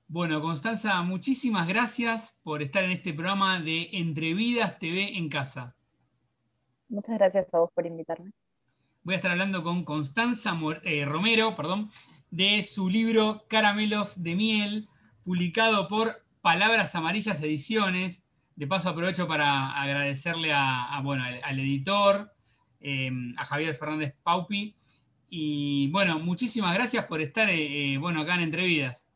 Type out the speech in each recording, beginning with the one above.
Bueno, Constanza, muchísimas gracias por estar en este programa de Entrevidas TV en Casa. Muchas gracias a vos por invitarme. Voy a estar hablando con Constanza Romero, perdón, de su libro Caramelos de Miel, publicado por Palabras Amarillas Ediciones. De paso aprovecho para agradecerle bueno, al editor, a Javier Fernández Paupi. Y bueno, muchísimas gracias por estar bueno, acá en Entrevidas.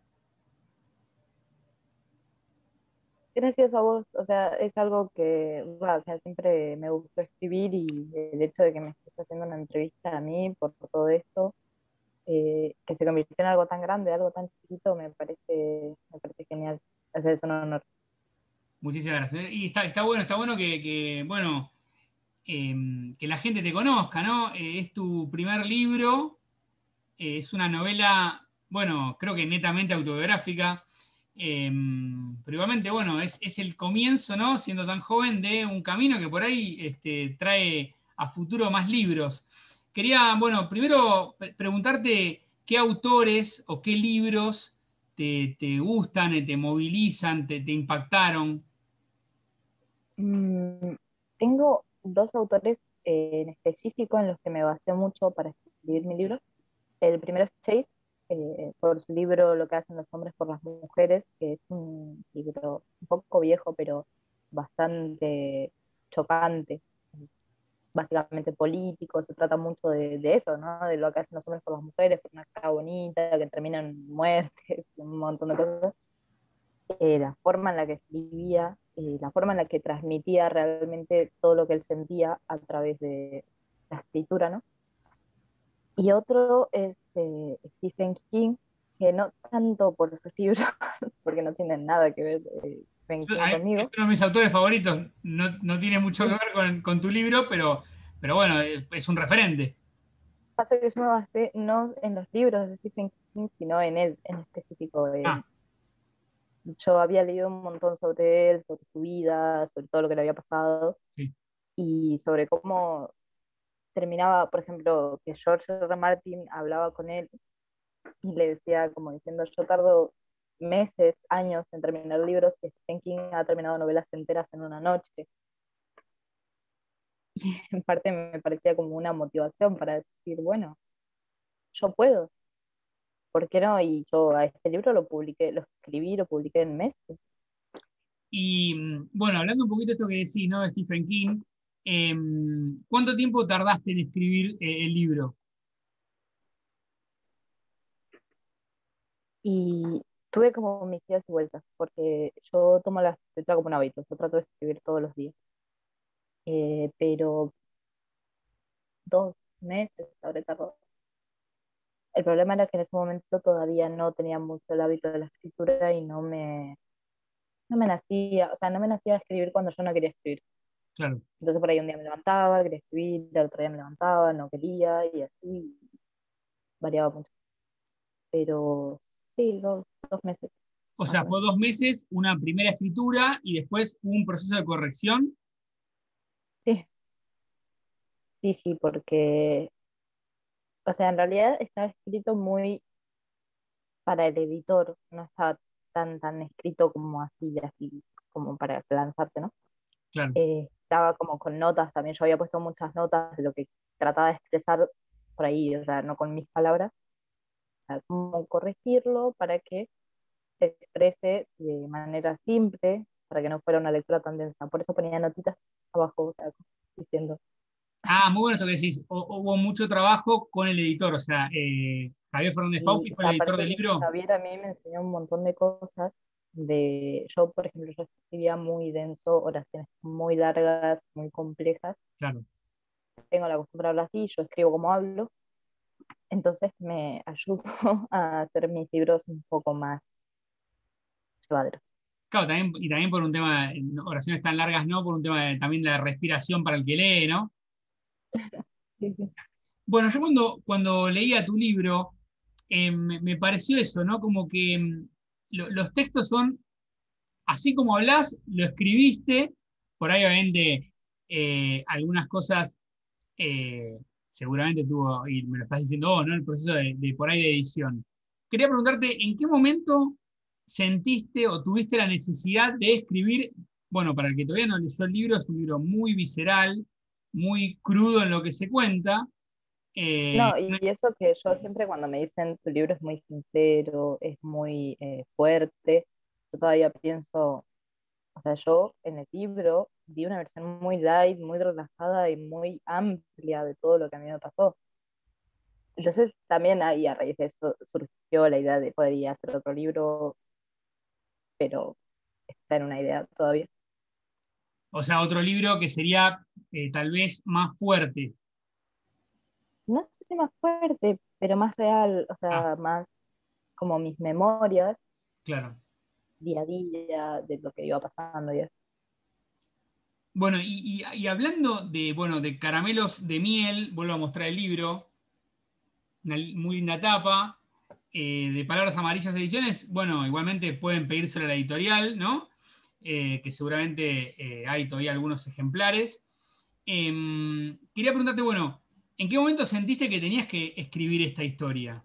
Gracias a vos, o sea, es algo que, bueno, o sea, siempre me gustó escribir y el hecho de que me estés haciendo una entrevista a mí por todo esto, que se convirtió en algo tan grande, algo tan chiquito, me parece genial. O sea, es un honor. Muchísimas gracias. Y está bueno bueno, que la gente te conozca, ¿no? Es tu primer libro, es una novela, bueno, creo que netamente autobiográfica, pero igualmente, bueno, es el comienzo, ¿no? Siendo tan joven, de un camino que por ahí trae a futuro más libros. Quería, bueno, primero preguntarte qué autores o qué libros te gustan, te movilizan, te impactaron. Mm, Tengo dos autores en específico en los que me basé mucho para escribir mi libro. El primero es Chase, por su libro Lo que hacen los hombres por las mujeres, que es un libro un poco viejo, pero bastante chocante, básicamente político. Se trata mucho de eso, ¿no? De lo que hacen los hombres por las mujeres, por una cara bonita, que termina en muertes, un montón de cosas. La forma en la que escribía, la forma en la que transmitía realmente todo lo que él sentía a través de la escritura, ¿no? Y otro es Stephen King, que no tanto por sus libros, porque no tienen nada que ver Stephen King Es conmigo. uno de mis autores favoritos, no tiene mucho que ver con tu libro, pero bueno, es un referente. Pasa que yo me basé no en los libros de Stephen King, sino en él en específico. Ah, Yo había leído un montón sobre él, sobre su vida, sobre todo lo que le había pasado sí. y sobre cómo terminaba, por ejemplo, que George R. R. Martin hablaba con él y le decía, como diciendo, yo tardo meses, años en terminar libros y Stephen King ha terminado novelas enteras en una noche. Y en parte me parecía como una motivación para decir, bueno, yo puedo, ¿por qué no? Y yo a este libro lo publiqué, lo escribí, lo publiqué en meses. Y bueno, hablando un poquito de esto que decís, ¿no? De Stephen King, ¿cuánto tiempo tardaste en escribir el libro? Y tuve como mis idas y vueltas, porque yo tomo la escritura como un hábito, yo trato de escribir todos los días. Pero 2 meses habré tardado. El problema era que en ese momento todavía no tenía mucho el hábito de la escritura y no me nacía, o sea, no me nacía escribir cuando yo no quería escribir. Claro. Entonces por ahí un día me levantaba, quería escribir, el otro día me levantaba, no quería, y así variaba mucho. Pero sí, 2 meses, O más sea, o fue menos. 2 meses, una primera escritura y después un proceso de corrección. Sí, sí, sí, porque, o sea, en realidad estaba escrito muy para el editor, no estaba tan escrito como así, como para lanzarte, ¿no? Claro. Estaba como con notas también, yo había puesto muchas notas de lo que trataba de expresar por ahí, o sea, no con mis palabras, o sea, cómo corregirlo para que se exprese de manera simple, para que no fuera una lectura tan densa. Por eso ponía notitas abajo, o sea, diciendo. Ah, muy bueno esto que decís. Hubo mucho trabajo con el editor, o sea, Javier Fernández Y Paupi o fue el sea, editor parece del que libro. Javier a mí me enseñó un montón de cosas. Yo, por ejemplo, yo escribía muy denso, oraciones muy largas, muy complejas. Claro. Tengo la costumbre de hablar así, yo escribo como hablo, entonces me ayudó a hacer mis libros un poco más llevaderos. Claro, también, y también por un tema, oraciones tan largas, ¿no? Por un tema también de la respiración para el que lee, ¿no? Sí, sí. Bueno, yo cuando leía tu libro, me pareció eso, ¿no? Como que los textos son, así como hablás, lo escribiste, por ahí obviamente algunas cosas eh, seguramente tuvo, y me lo estás diciendo vos, ¿no? El proceso de por ahí de edición. Quería preguntarte, ¿en qué momento sentiste o tuviste la necesidad de escribir, bueno, para el que todavía no leyó el libro, es un libro muy visceral, muy crudo en lo que se cuenta. No, y eso que yo siempre cuando me dicen tu libro es muy sincero, es muy fuerte, yo todavía pienso, o sea, yo en el libro di una versión muy light, muy relajada y muy amplia de todo lo que a mí me pasó. Entonces también ahí a raíz de eso surgió la idea de poder ir a hacer otro libro, pero está en una idea todavía. O sea, otro libro que sería tal vez más fuerte. No sé si más fuerte, pero más real, o Ah, sea, más como mis memorias claro. día a día de lo que iba pasando y eso. Bueno, y hablando de, bueno, de caramelos de miel, vuelvo a mostrar el libro, una muy linda tapa, de Palabras Amarillas Ediciones, bueno, igualmente pueden pedírselo a la editorial, ¿no? Que seguramente hay todavía algunos ejemplares. Quería preguntarte, bueno, ¿en qué momento sentiste que tenías que escribir esta historia?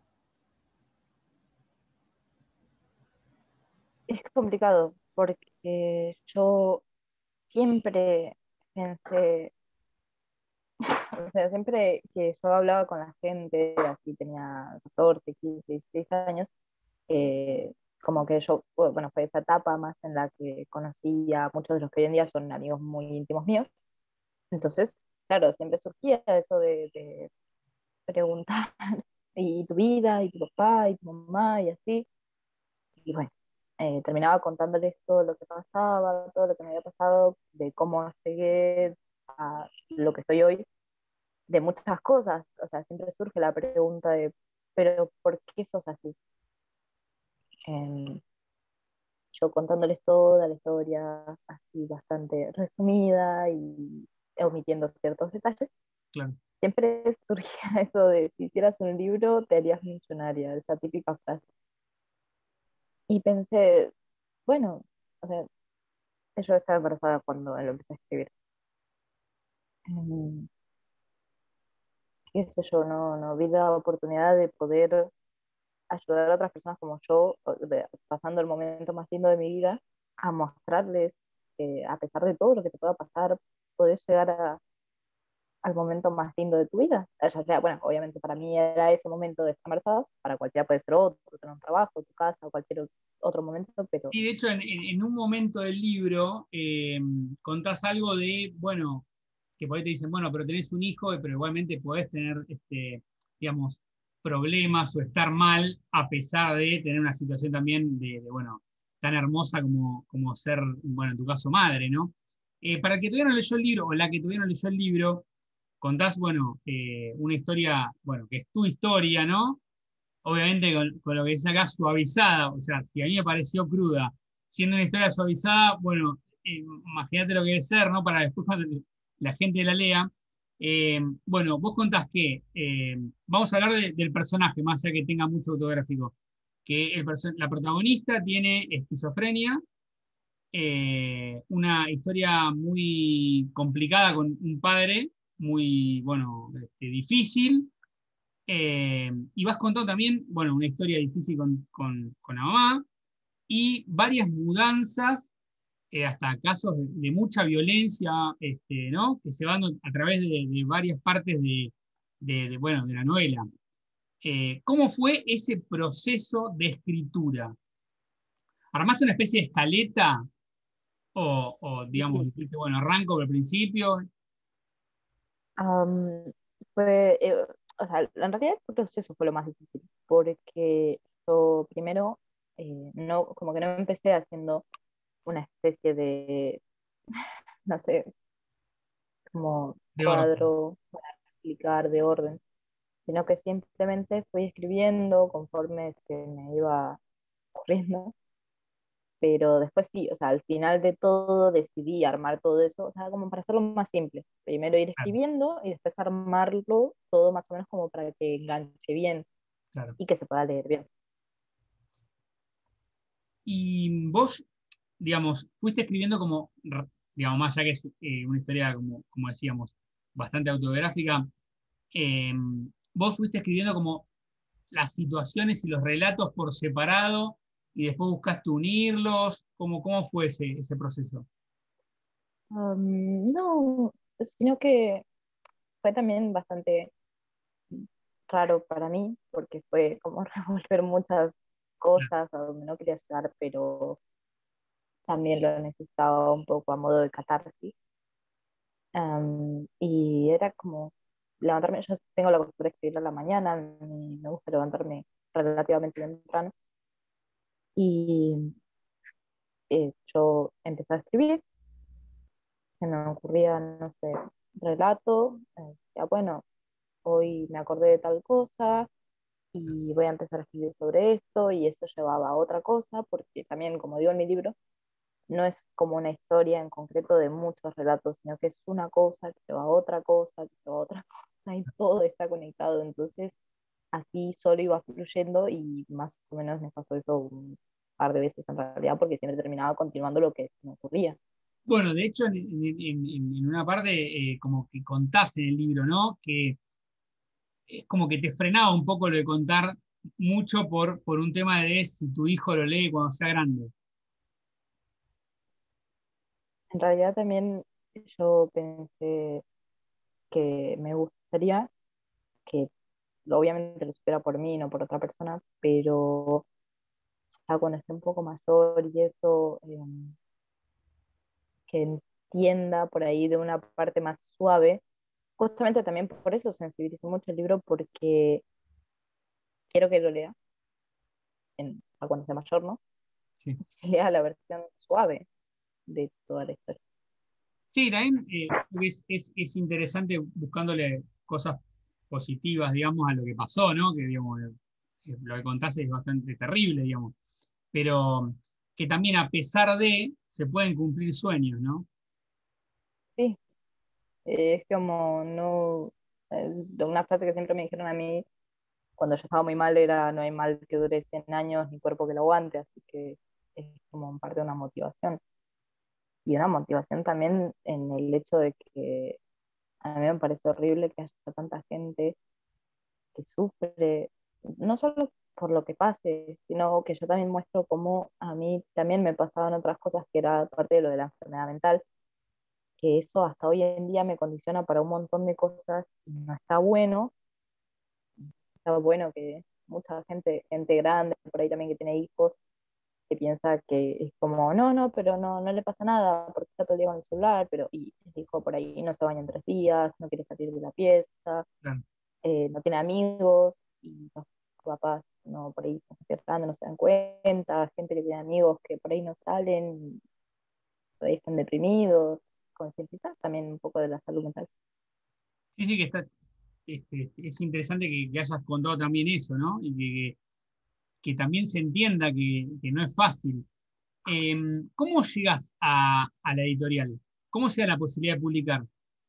Es complicado porque yo siempre pensé, o sea, siempre que yo hablaba con la gente, así tenía 14, 15, 16 años, eh, como que yo, bueno, fue esa etapa más en la que conocí a muchos de los que hoy en día son amigos muy íntimos míos. Entonces, claro, siempre surgía eso de preguntar, y tu vida, y tu papá, y tu mamá, y así. Y bueno, terminaba contándoles todo lo que pasaba, todo lo que me había pasado, de cómo llegué a lo que soy hoy, de muchas cosas. O sea, siempre surge la pregunta de, pero ¿por qué sos así? Em, yo contándoles toda la historia, así bastante resumida y omitiendo ciertos detalles, Claro. siempre surgía eso de, si hicieras un libro, te harías millonaria, esa típica frase. Y pensé, bueno, o sea, yo estaba embarazada cuando lo empecé a escribir. Mm, Qué sé yo, no vi la oportunidad de poder ayudar a otras personas como yo, pasando el momento más lindo de mi vida, a mostrarles que a pesar de todo lo que te pueda pasar, podés llegar al momento más lindo de tu vida. Ya sea, bueno, obviamente para mí era ese momento de estar embarazada, para cualquiera puede ser otro, tener un trabajo, tu casa, o cualquier otro momento, pero Y de hecho, en un momento del libro contás algo de, bueno, que por ahí te dicen, bueno, pero tenés un hijo, pero igualmente podés tener, digamos, problemas o estar mal a pesar de tener una situación también bueno, tan hermosa como ser, bueno, en tu caso, madre, ¿no? Para el que todavía no leyó el libro, o la que todavía no leyó el libro, contás, bueno, una historia, bueno, que es tu historia, ¿no? Obviamente con lo que dice acá, suavizada, o sea, si a mí me pareció cruda, siendo una historia suavizada, bueno, imagínate lo que debe ser, ¿no? Para después cuando la gente la lea. Bueno, vos contás que, vamos a hablar del personaje, más allá que tenga mucho autográfico, que la protagonista tiene esquizofrenia, una historia muy complicada con un padre muy, bueno, difícil, y vas contando también, bueno, una historia difícil con la mamá y varias mudanzas, hasta casos de mucha violencia, ¿no? Que se van a través de varias partes bueno, de la novela. ¿Cómo fue ese proceso de escritura? ¿Armaste una especie de escaleta digamos, difícil. dijiste, bueno, arranco por el principio? Am, fue, o sea, en realidad el proceso fue lo más difícil, porque yo primero, no, como que no empecé haciendo una especie de, no sé, como De orden. cuadro para explicar de orden, sino que simplemente fui escribiendo conforme se me iba ocurriendo, pero después sí, o sea, al final de todo decidí armar todo eso, o sea, como para hacerlo más simple. Primero ir Claro, escribiendo y después armarlo todo más o menos como para que enganche bien claro. y que se pueda leer bien. Y vos, digamos, fuiste escribiendo como, digamos, más allá que es una historia, como decíamos, bastante autobiográfica, eh, vos fuiste escribiendo como las situaciones y los relatos por separado, y después buscaste unirlos. ¿Cómo fue ese proceso? No, sino que fue también bastante raro para mí, porque fue como revolver muchas cosas a donde no quería llegar, pero también lo necesitaba un poco a modo de catarsis. Y era como levantarme, yo tengo la costumbre de escribir a la mañana, me gusta levantarme relativamente temprano, y yo empecé a escribir, se me ocurría, no sé, relato, ya bueno, hoy me acordé de tal cosa y voy a empezar a escribir sobre esto, y eso llevaba a otra cosa, porque también, como digo en mi libro, no es como una historia en concreto de muchos relatos, sino que es una cosa que lleva a otra cosa, que lleva a otra cosa, y todo está conectado. Entonces, así solo iba fluyendo, y más o menos me pasó eso un par de veces en realidad, porque siempre terminaba continuando lo que me ocurría. Bueno, de hecho, en una parte, como que contás en el libro, ¿no? Que es como que te frenaba un poco lo de contar mucho por un tema de si tu hijo lo lee cuando sea grande. En realidad también yo pensé que me gustaría que obviamente lo supiera por mí, no por otra persona, pero ya cuando esté un poco mayor y eso, que entienda por ahí de una parte más suave. Justamente también por eso sensibilizo mucho el libro, porque quiero que lo lea cuando sea mayor, ¿no? Sí. Lea la versión suave de toda la historia. Sí, también creo que es interesante buscándole cosas positivas, digamos, a lo que pasó, ¿no? Que, digamos, lo que contaste es bastante terrible, digamos. Pero que también a pesar de, se pueden cumplir sueños, ¿no? Sí, es como no. Una frase que siempre me dijeron a mí cuando yo estaba muy mal era: no hay mal que dure 100 años ni cuerpo que lo aguante, así que es como parte de una motivación. Y una motivación también en el hecho de que a mí me parece horrible que haya tanta gente que sufre, no solo por lo que pase, sino que yo también muestro cómo a mí también me pasaban otras cosas, que era parte de lo de la enfermedad mental, que eso hasta hoy en día me condiciona para un montón de cosas, y no está bueno. Está bueno que mucha gente, gente grande, por ahí también que tiene hijos, que piensa que es como, no, no, pero no, no le pasa nada, porque está todo el día con el celular, pero y el hijo por ahí no se baña en 3 días, no quiere salir de la pieza, Claro. no tiene amigos, y los papás no, por ahí se están cerrando, no se dan cuenta, gente que tiene amigos que por ahí no salen, por ahí están deprimidos, concientizar también un poco de la salud mental. Sí, sí, que es interesante que hayas contado también eso, ¿no? Y que también se entienda que no es fácil. ¿Cómo llegas a la editorial? ¿Cómo se da la posibilidad de publicar?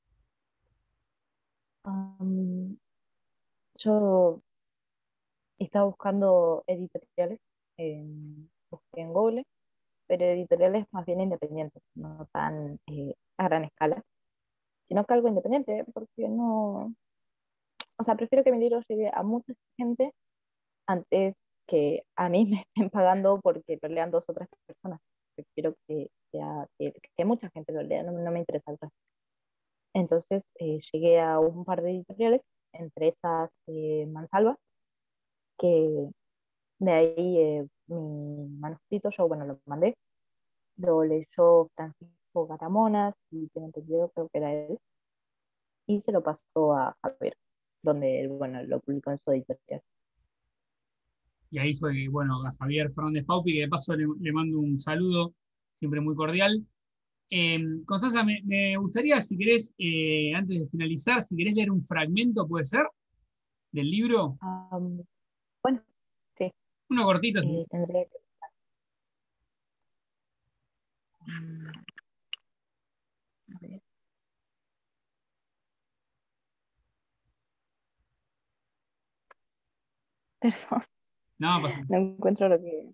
Um, yo estaba buscando editoriales, busqué en Google, pero editoriales más bien independientes, no tan a gran escala, sino que algo independiente, porque no, o sea, prefiero que mi libro llegue a mucha gente antes que a mí me estén pagando porque lo lean dos o tres personas. Prefiero que mucha gente lo lea, no, no me interesa el resto. Entonces llegué a un par de editoriales, entre esas Mansalva, que de ahí mi manuscrito, yo bueno, lo mandé, lo leyó Francisco Gatamonas, y tengo entendido, creo que era él, y se lo pasó a Javier, donde él, bueno, lo publicó en su editorial. Y ahí fue, bueno, a Javier Fernández Paupi, que de paso le mando un saludo, siempre muy cordial. Constanza, me gustaría, si querés, antes de finalizar, si querés leer un fragmento, ¿puede ser? Del libro. Um, bueno, sí, Uno cortito, sí. tendría que... mm, a ver, perdón, No, pasa. no encuentro lo que...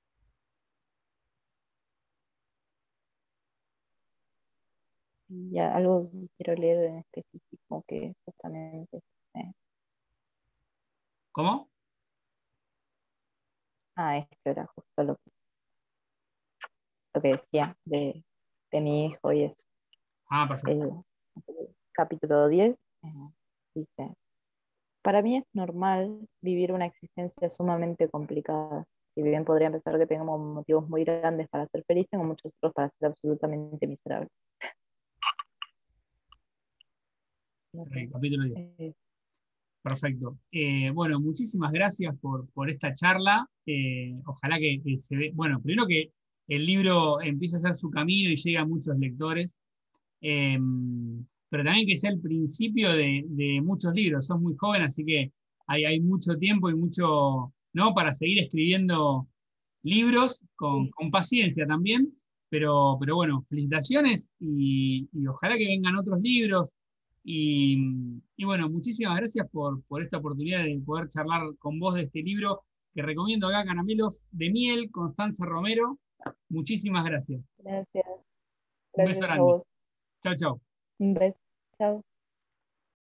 Ya, algo que quiero leer en específico que justamente... ¿Cómo? esto era justo lo que decía de mi hijo y eso. Ah, perfecto. Capítulo 10 dice, para mí es normal vivir una existencia sumamente complicada. Si bien podría pensar que tengamos motivos muy grandes para ser feliz, tengo muchos otros para ser absolutamente miserable. No sé. Capítulo 10. Perfecto. Bueno, muchísimas gracias por esta charla. Ojalá que se ve, bueno, primero que el libro empiece a hacer su camino y llegue a muchos lectores, eh, pero también que sea el principio de muchos libros. Sos muy joven, así que hay mucho tiempo y mucho, ¿no? Para seguir escribiendo libros con paciencia también. Pero bueno, felicitaciones y ojalá que vengan otros libros. Y bueno, muchísimas gracias por esta oportunidad de poder charlar con vos de este libro que recomiendo acá, Caramelos de Miel, Constanza Romero. Muchísimas gracias. Gracias, Un beso gracias a grande. vos. Chau, chau. Un beso. Chao.